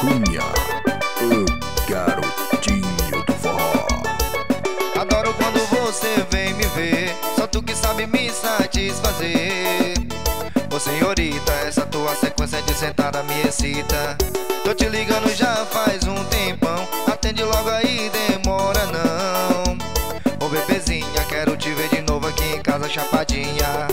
Cunha, o garotinho do forró. Adoro quando você vem me ver, só tu que sabe me satisfazer. Ô senhorita, essa tua sequência de sentada me excita. Tô te ligando já faz um tempão, atende logo aí, demora não. Ô bebezinha, quero te ver de novo aqui em casa chapadinha.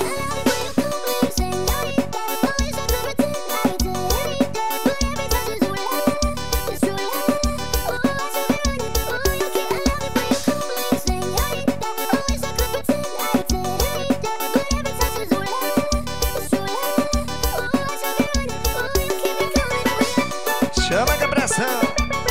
Chama que é pressão.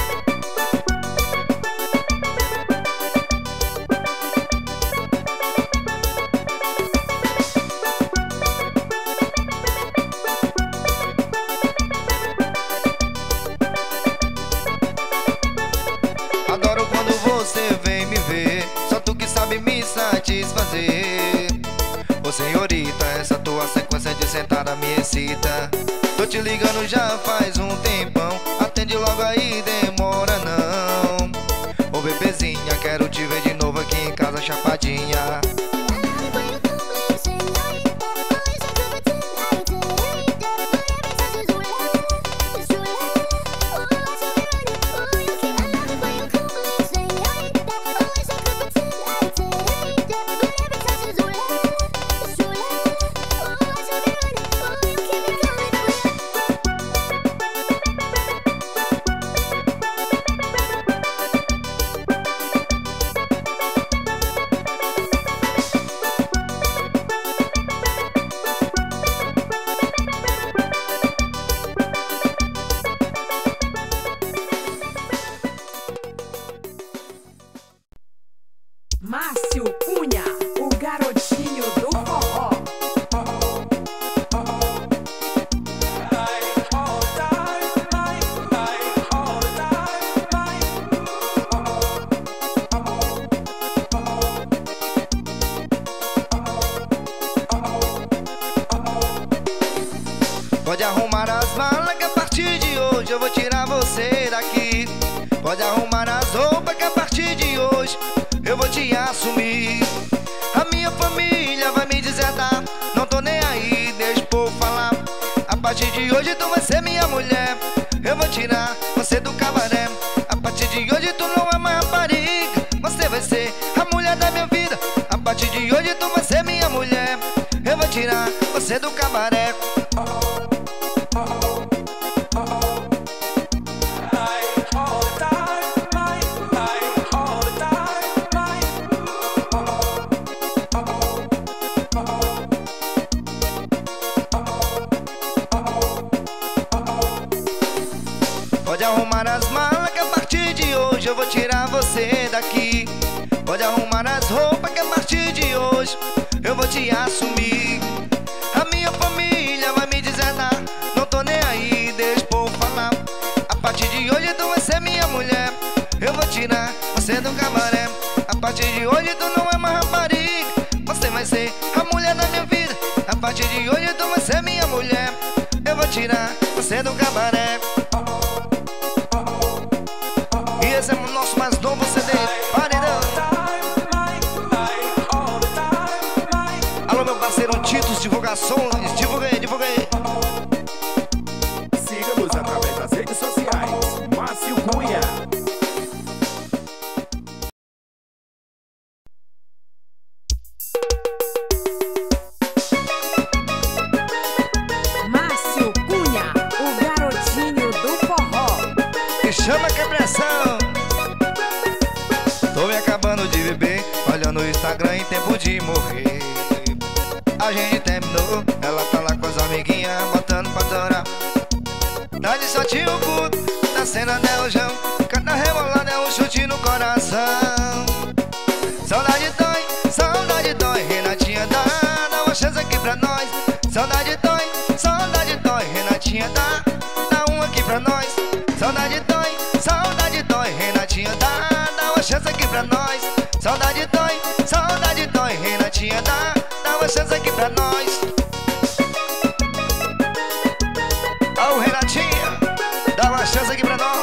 Adoro quando você vem me ver, só tu que sabe me satisfazer. Ô senhorita, essa tua sequência de sentada me excita. Tô te ligando já faz um tempão, atende logo aí, demora não. Ô bebezinha, quero te ver de novo aqui em casa chapadinha. Márcio Cunha, o garotinho do forró. Pode arrumar as malas que a partir de hoje eu vou tirar você daqui. Pode arrumar as roupas que a partir de hoje eu vou te assumir. A minha família vai me deserdar, não tô nem aí, deixa o povo falar. A partir de hoje tu vai ser minha mulher, eu vou tirar você do cabaré. A partir de hoje tu não é mais rapariga, você vai ser a mulher da minha vida. A partir de hoje tu vai ser minha mulher, eu vou tirar você do cabaré. Pode arrumar as malas que a partir de hoje eu vou tirar você daqui. Pode arrumar as roupas que a partir de hoje eu vou te assumir. A minha família vai me deserdar, não tô nem aí, deixa o povo falar. A partir de hoje tu vai ser minha mulher, eu vou tirar você do cabaré. A partir de hoje tu não é mais rapariga, você vai ser a mulher da minha vida. A partir de hoje tu vai ser minha mulher, eu vou tirar você do cabaré. E esse é o nosso mais novo CD, Paredão. Alô meu parceiro Titos Divulgações, divulguei. Siga-nos através das redes sociais. Márcio Cunha. Márcio Cunha, o garotinho do forró. Me chama que é pressão. Tô me acabando de beber, olhando o Instagram em tempo de morrer. A gente terminou, ela tá lá com as amiguinhas, botando pra torar. Tá de shortinho curto, na cena Neljão, cada rebolada é um chute no coração. Saudade dói, Renatinha dá uma chance aqui pra nós. Saudade dói, Renatinha dá uma aqui pra nós. Saudade dói, Renatinha dá uma chance aqui pra nós. Saudade dói, Renatinha dá uma chance aqui pra nós. Ó o Renatinha, dá uma uma chance aqui pra nós.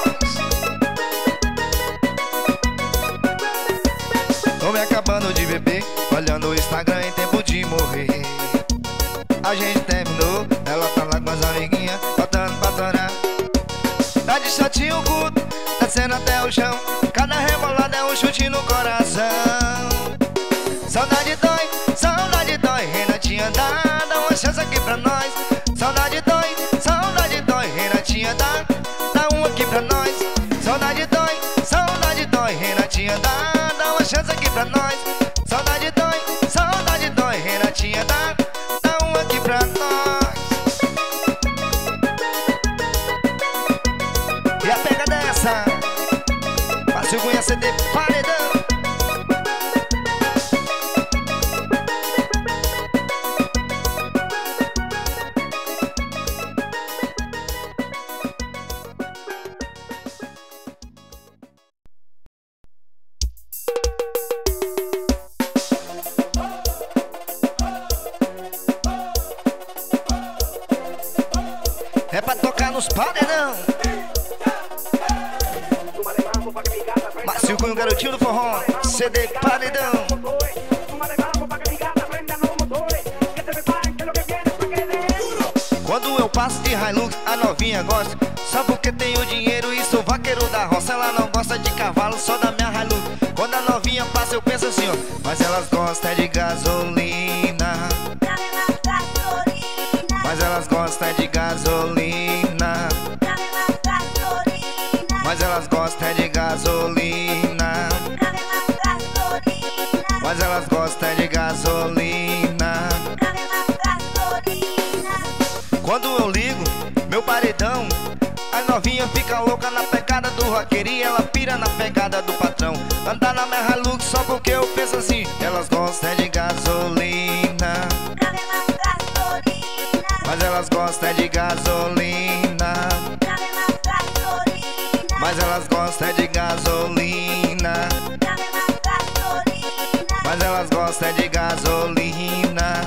Tô me acabando de beber, olhando o Instagram em tempo de morrer. A gente terminou, ela tá lá com as amiguinhas, botando pra torar. Tá de shortinho curto, descendo até o chão. Cada rebolada é um chute no coração. Saudade dói, Renatinha dá uma chance aqui pra nós. Saudade dói, Renatinha dá um aqui pra nós. Saudade dói, Renatinha dá uma chance aqui pra nós. Saudade dói, Renatinha dá um aqui pra nós. E a pega dessa, Márcio Cunha CD Paredão. É pra tocar nos paredão. Márcio Cunha, o garotinho do forró, CD Paredão. Quando eu passo de Hilux, a novinha gosta. Só porque tenho dinheiro e sou vaqueiro da roça. Ela não gosta de cavalo, só da minha Hilux. Quando a novinha passa eu penso assim, ó, mas elas gostam de gasolina. Mas elas gostam de gasolina. Mas elas gostam de gasolina. Mas elas gostam de gasolina. Quando eu ligo meu paredão, a novinha fica louca na pegada do roqueiro e ela pira na pegada do patrão. Andar na minha Hilux só porque eu penso assim, elas gostam de gasolina. Mas elas gostam de gasolina. Mas elas gostam de gasolina. Mas elas gostam de gasolina.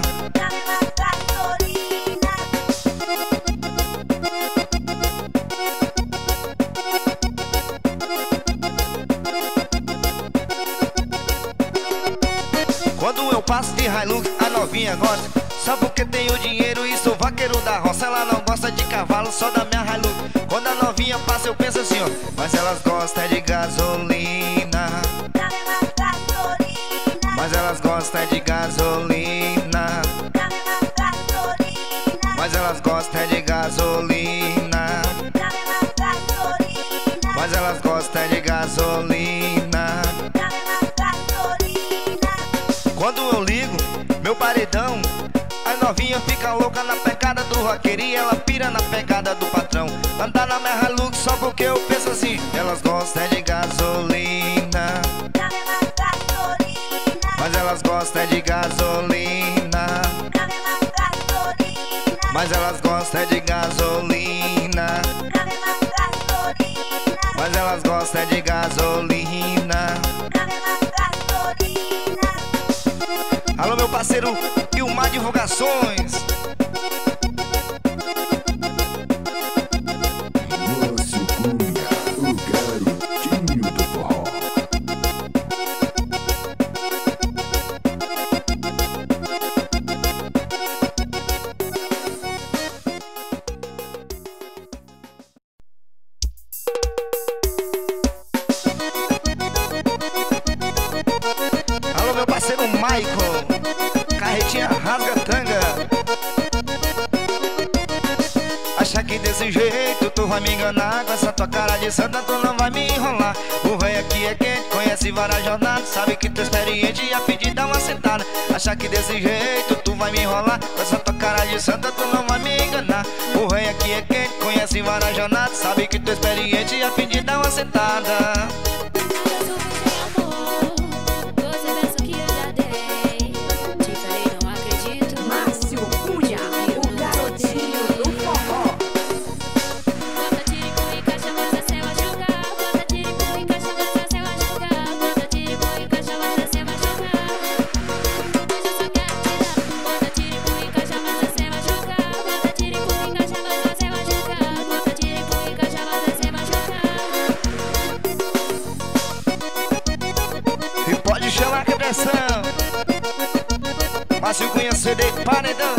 Quando eu passo de Hilux, a novinha gosta. Só porque tenho dinheiro e sou vaqueiro da roça. Ela não gosta de cavalo, só da minha Hilux. Quando a novinha passa eu penso assim, ó, mas elas gostam de gasolina. Mas elas gostam de gasolina. Mas elas gostam de gasolina. Mas elas gostam de gasolina. Quando eu ligo meu paredão, a novinha fica louca na pegada do roqueiro e ela pira na pegada do patrão. Andar na minha Hilux só porque eu penso assim, elas gostam de gasolina. Mas elas gostam de gasolina. Mas elas gostam de gasolina. Mas elas gostam de gasolina. Alô, meu parceiro Ilmar Divulgações. Márcio Cunha, o garotinho do forró. Alô, meu parceiro Michael, carretinha rasga-tanga. Acha que desse jeito tu vai me enganar? Com essa tua cara de santa tu não vai me enrolar. O rei aqui é quente, conhece várias jornadas, sabe que tu é experiente e a fim de dar uma sentada. Acha que desse jeito tu vai me enrolar? Com essa tua cara de santa tu não vai me enganar. O rei aqui é quente, conhece várias jornadas, sabe que tu é experiente e a fim de dar uma sentada. Márcio Cunha, o garotinho do forró. Bota CD Paredão.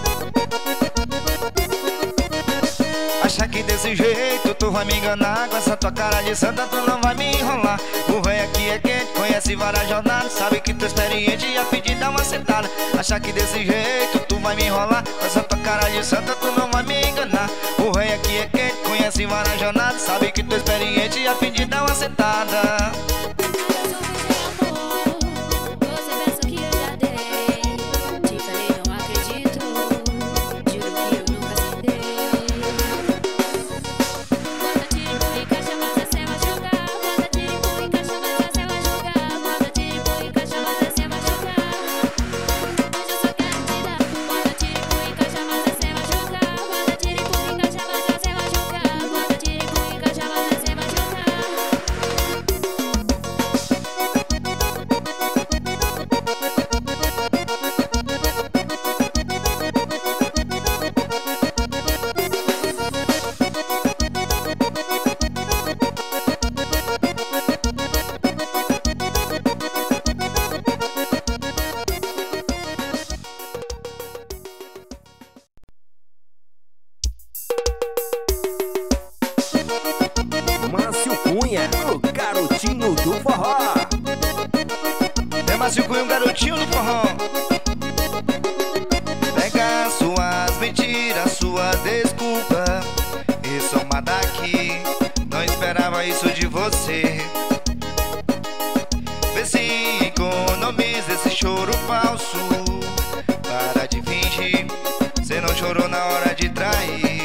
Acha que desse jeito tu vai me enganar? Com essa tua cara de santa tu não vai me enrolar. O véi aqui é quente, conhece várias jornadas, sabe que tu é experiente e a pedir dar uma sentada. Acha que desse jeito tu vai me enrolar? Com essa tua cara de santa tu não vai me enganar. O véi aqui é quente, conhece várias jornadas, sabe que tu é experiente e a pedir dar uma sentada. Márcio Cunha, o garotinho do forró. É Márcio Cunha, o garotinho do forró. Pega suas mentiras, sua desculpa e soma daqui. Não esperava isso de você. Vê se economiza esse choro falso. Para de fingir, cê não chorou na hora de trair.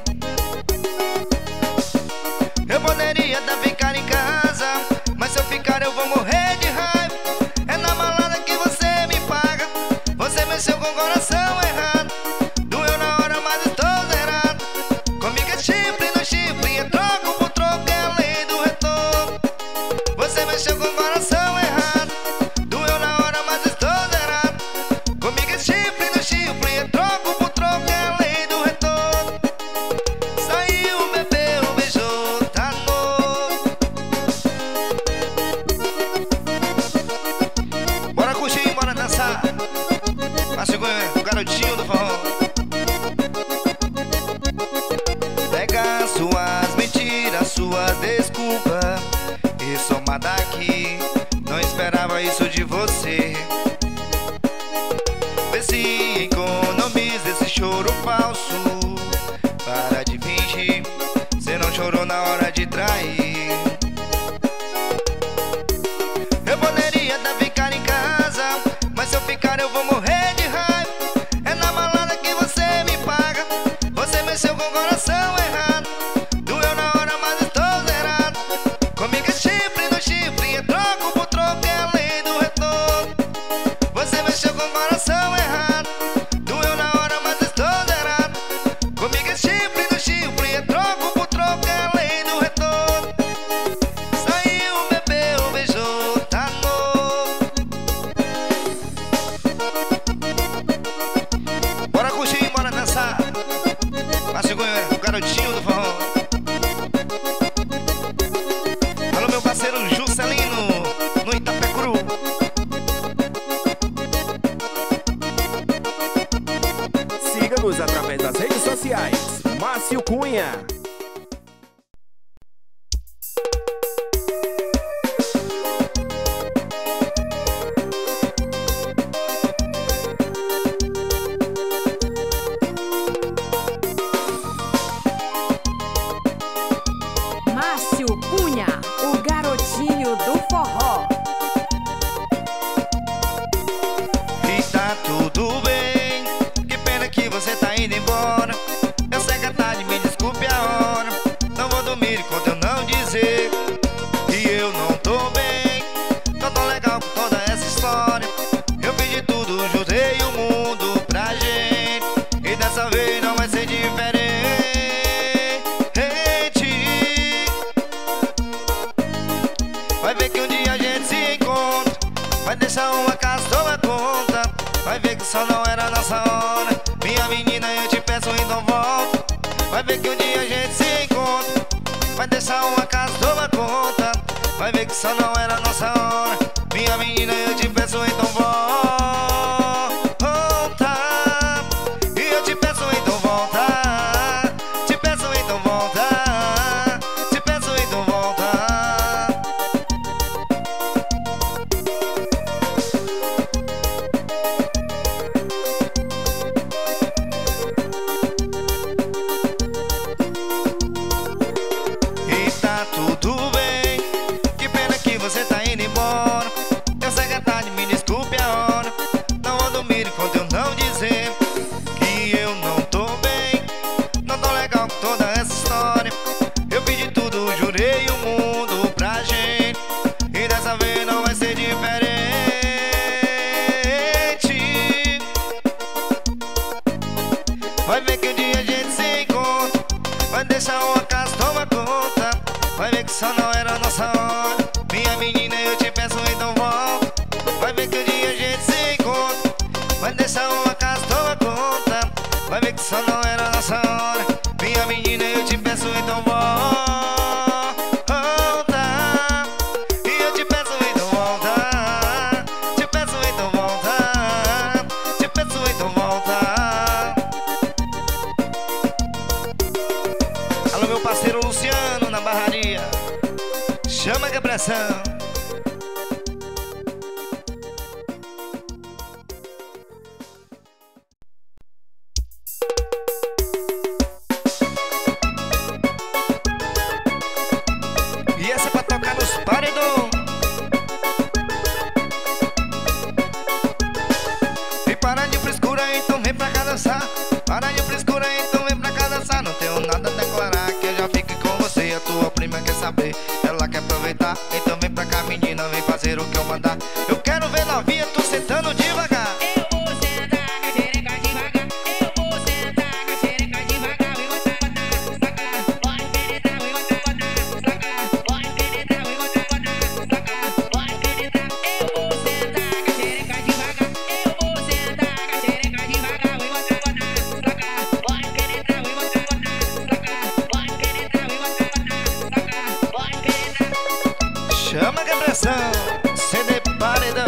Eu poderia até ficar em casa, mas se eu ficar eu vou morrer de raiva. É na balada que você me paga. Você mexeu com o coração errado. Doeu na hora, mas estou zerado. Comigo é chifre no chifre, é troco por troco, é a lei do retorno. Você mexeu com o coração errado. Doeu na hora, mas estou zerado. Comigo é chifre no chifre, é troco por troco, é a lei do retorno. Saiu, bebeu, beijou, tá novo. Bora curtir, bora dançar. Márcio Cunha, o garotinho do forró. Pega suas mentiras, sua desculpa e soma daqui. Não esperava isso de você. Vê se economiza esse choro falso. Para de fingir, cê não chorou na hora de trair. Eu poderia até ficar em casa, mas se eu ficar eu vou morrer de raiva. É na balada que você me paga. Você mexeu com o coração errado. Doeu na hora, mas estou zerado. Comigo é chifre no chifre, é troco por troco, é a lei do retorno. Você mexeu com o coração errado. Doeu na hora, mas estou zerado. Comigo é chifre no chifre, é troco por troco, é a lei do retorno. Saiu, bebeu, beijou, tá novo. Bora curtir, bora dançar. Márcio Cunha, o garotinho do forró. Alô, meu parceiro Juscelino, no Itapecuru. Siga-nos através das redes sociais. Márcio Cunha. Márcio Cunha, o garotinho do forró. E tá tudo bem, que pena que você tá indo embora. Eu sei que é tarde, me desculpe a hora. Não vou dormir enquanto eu não dizer que eu não tô bem. Tô tão legal com toda essa história. Eu fiz de tudo, juntei o mundo pra gente, e dessa vez não vai ser diferente. Vai ver que um dia a gente se encontra. Vai deixar uma casa, toma conta. Vai ver que só não era nossa hora. Minha menina, eu te peço, então volta. Vai ver que um dia a gente se encontra. Vai deixar uma casa, toma conta. Vai ver que só não era nossa hora. Minha menina, eu te peço, então volta. Vai deixar o acaso tomar conta, vai ver que só não era nossa hora. Minha menina, eu te peço, então volta. Vai ver que um dia a gente se encontra. Vai deixar o acaso tomar conta, vai ver que só não era nossa hora. Minha menina, eu te peço, então volta. E eu te peço, então volta. Te peço, então volta. Te peço, então volta. Alô, meu parceiro Luciano na barraria. Chama que é pressão. E essa é pra tocar nos paredão. E para de frescura, então vem pra cá dançar. Para de frescura, então vem pra cá dançar. Não tenho nada a declarar, que eu já fique com você. A tua prima quer saber, ela quer aproveitar. Então vem pra cá, menina, vem fazer o que eu mandar. Eu quero ver novinha, tu sentando devagar. Eu vou sentar com a xereca devagar. Eu vou sentar com a xereca devagar. E botar, botar, botar. Pode penetrar, e botar, botar, botar. Pode penetrar, e botar, botar, botar. Pode penetrar. Eu vou sentar com a xereca devagar. Eu vou sentar com a xereca devagar. E botar, botar, botar. Pode penetrar, e botar, botar, botar. Pode penetrar, e botar, botar, botar. Pode penetrar. Chama que é pressão, CD paredão.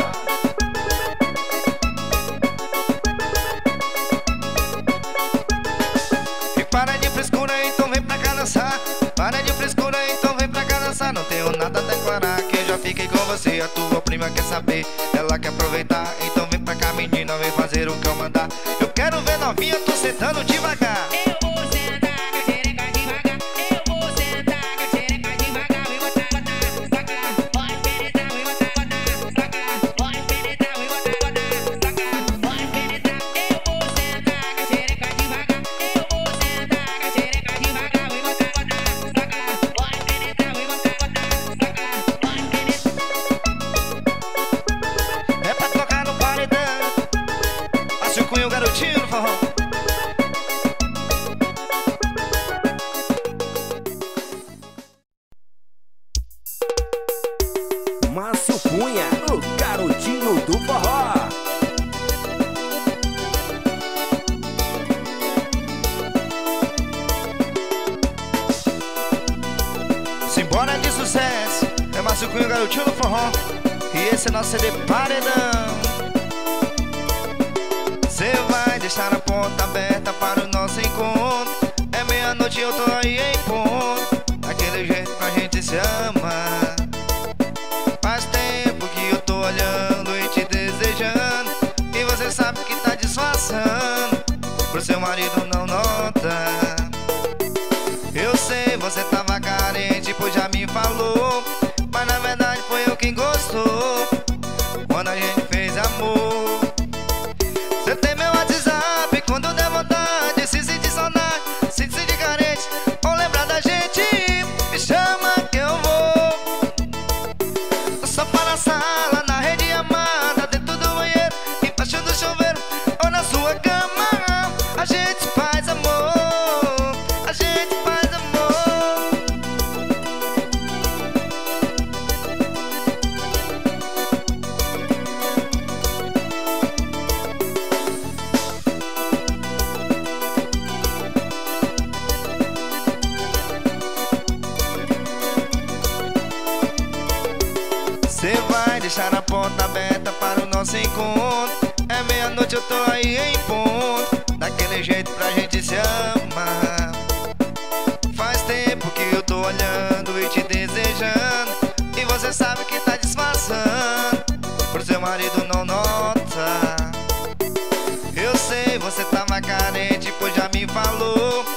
E para de frescura, então vem pra cá dançar. Para de frescura, então vem pra cá dançar. Não tenho nada a declarar, que eu já fiquei com você. A tua prima quer saber, ela quer aproveitar. Então vem pra cá, menina, vem fazer o que eu mandar. Eu quero ver novinha, tu sentando devagar. Eu vou sentar com a xereca devagar. Eu vou sentar com a xereca devagar. E botar, botar, botar. Pode penetrar, e botar, botar, botar. Pode penetrar, e botar, botar, botar. Pode penetrar. Eu vou sentar com a xereca devagar. Eu vou sentar com a xereca devagar. E botar, botar, botar. Pode penetrar, e botar, botar, botar. Pode penetrar. É pra tocar no paredão. Passa o cunho, garotinho no forró. Márcio Cunha, o garotinho do forró. Simbora de sucesso, é Márcio Cunha, o garotinho no forró. E esse é nosso CD paredão. Cê vai deixar a porta aberta para o nosso encontro. É meia-noite e eu tô aí em ponto. Daquele jeito que a gente se ama. Faz tempo que eu tô olhando e te desejando. E você sabe que tá disfarçando, pro seu marido não nota. Eu sei, você tava carente, pois já me falou. Mas na verdade foi eu quem gostou. Quando a gente fez amor. Você tem meu WhatsApp, quando der vontade, se sentir saudade, se sentir carente, ou lembrar da gente, me chama que eu vou. Só para na sala, na rede amada, dentro do banheiro, embaixo do chuveiro, ou na sua cama. A gente faz amor, a gente faz amor. Cê vai deixar a porta aberta para o nosso encontro. É meia-noite, eu tô aí em ponto. Daquele jeito pra gente se amar. Faz tempo que eu tô olhando e te desejando. E você sabe que tá disfarçando, pro seu marido não nota. Eu sei, você tava carente, pois já me falou.